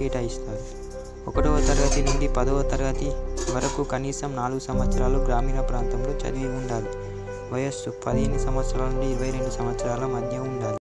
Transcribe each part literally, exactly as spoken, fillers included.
కేటాయిస్తారు. ఒకటవ తరగతి నుండి పదవ తరగతి వరకు కనీసం నాలుగు సంవత్సరాలు గ్రామీణ ప్రాంతంలో చదివి ఉండాలి. వయస్సు పదిహేను సంవత్సరాల నుండి ఇరవై రెండు సంవత్సరాల మధ్య ఉండాలి.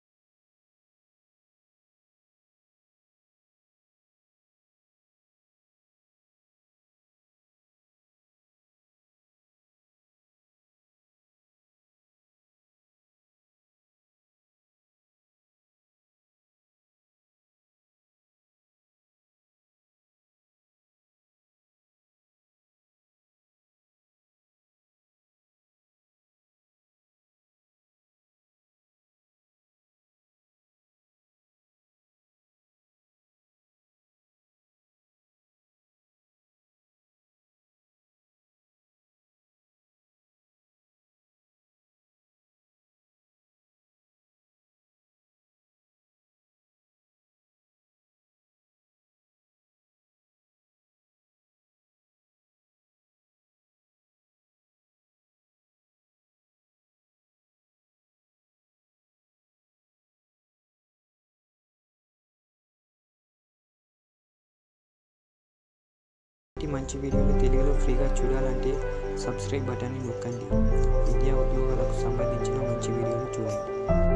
మంచి వీడియోలు తెలుగులో ఫ్రీగా చూడాలంటే సబ్స్క్రైబ్ బటన్ని నొక్కండి. విద్యా ఉద్యోగాలకు సంబంధించిన మంచి వీడియోలు చూడండి.